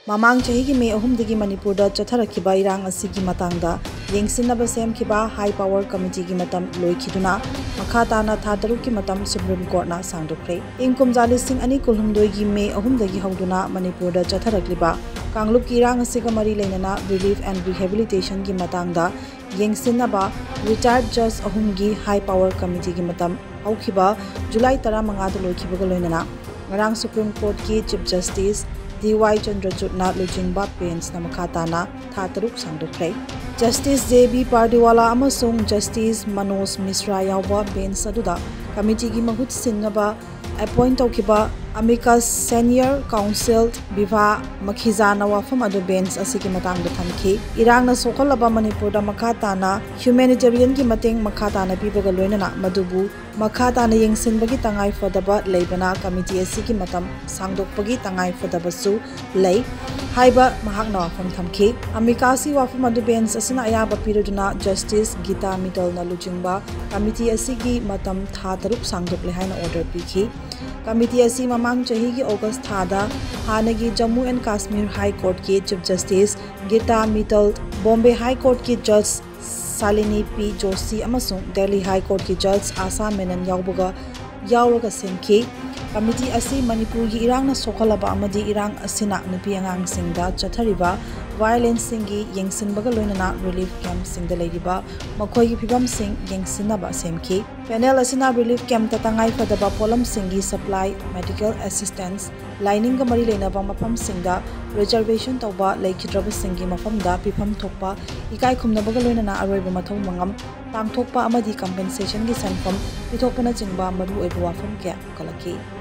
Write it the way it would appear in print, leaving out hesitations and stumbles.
Mamang chahi May 3 Manipurda chatharakiba irang asigi matangda yengsinnaba semkiba high power committee gi matam loikhiduna makha tana tha 3 ki matam Supreme Court na Sangdokhre ingkumja lising ani kulhumdoi gi May 3 dagi hauduna Manipurda chatharakliba Kanglup ki irang asiga mari leinana relief and rehabilitation gi matangda yengsinnaba retired judge gi high power committee gi matam haukiba July 15 da loikhibaga loinana ngarang Supreme Court ki Chief Justice D.Y. Chandrachudna Lujingba Bench na makatana tha 3 Sangdokhre Justice J.B. Pardiwala amasung Justice Manoj Mishra yawba bench aduda committee gi mahut sinnaba appoint tawkiba Amicus Senior Counsel Biva Makhizana wafam adu bench asigi matangda thamki irangna sokolaba Manipur da makatana humanitarian gi mateng makatana pibaga loinana madubu makatana yengsinbagi tangai fadaba leibana committee asigi matam sangdokpagi tangai fadabasu lei haiba mahakna wafam thamki Amicasi wafam adu bench asina ayaba piraduna Justice Gita Mittal na lujingba committee asigi matam tha 3 sangdokle haina order pikhi committee asi mamang chahi ki August thada hanagi Jammu and Kashmir High Court ki Chief Justice Gita Mittal Bombay High Court ki Judge Salini P Joshi amasung Delhi High Court ki Judge Asa Menon yawraga semki committee asi Manipur gi irang na sokalaba amadi irang asina nupi angang singda chathariba violence singi yengsinbaga loinana relief camp singda leiriba makhoi gi phibam sing yengsinaba semki panel asina relief camp tatangai fadaba polam singi supply medical assistance lining ga mari leinaba mafam singda reservation tawba leikidraba singi mafamda pifam thokpa ikai khumnabaga loinana aroiba mathau mangam tangthokpa amadi compensation gi sanfam pithokpana chingba maru oiba wafam kya kalaki